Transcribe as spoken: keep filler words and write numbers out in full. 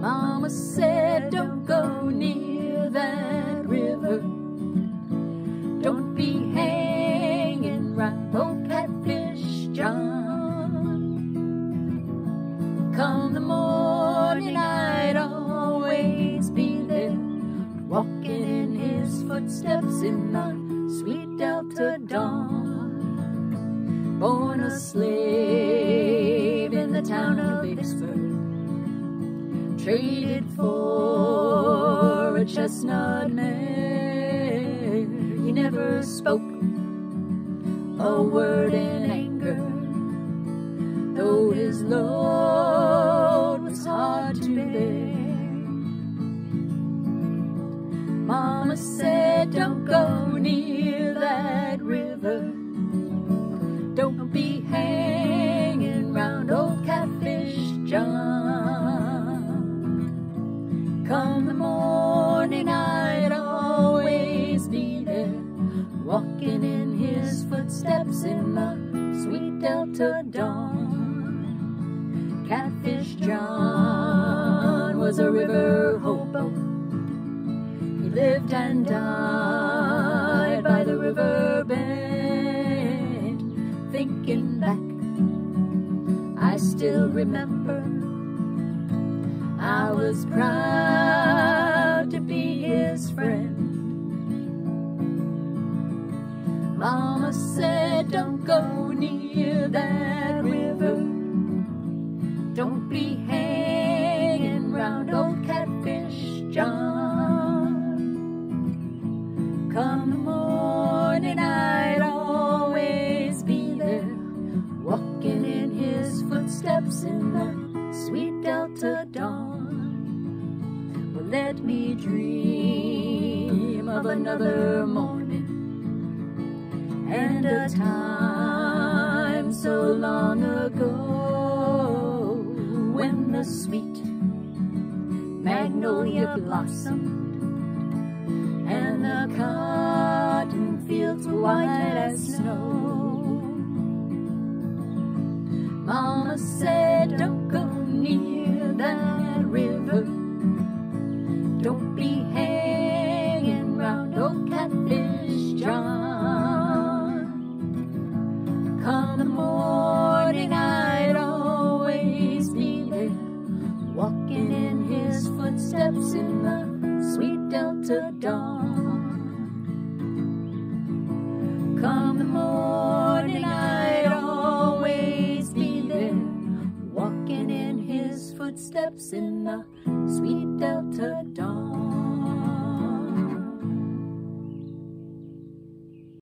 Mama said, don't go near that river. Don't be hanging round old Catfish John. Come the morning, I'd always be there, walking in his footsteps in the sweet Delta dawn. Born a slave in the town of Vicksburg, traded for a chestnut mare. He never spoke a word in anger, though his load was hard to bear. Mama said, don't go near that river. Don't be hanging round old Catfish John. Come the morning, I'd always be there, walking in his footsteps in the sweet Delta dawn. Catfish John was a river hobo. He lived and died by the river bend. Thinking back, I still remember I was proud to be his friend. Mama said, don't go near that river. Don't be hanging round old Catfish John. Come the morning, I'd always be there, walking in his footsteps in the sweet Delta dawn. Well, let me dream of another morning and a time so long ago, when the sweet magnolia blossomed and the cotton fields were white as snow. Mama said, don't go near that river. Don't be hanging round old Catfish John. Come the morning, I'd always be there, walking in his footsteps in the sweet Delta dawn. Come the morning, I'd always be there, walking in his footsteps in the sweet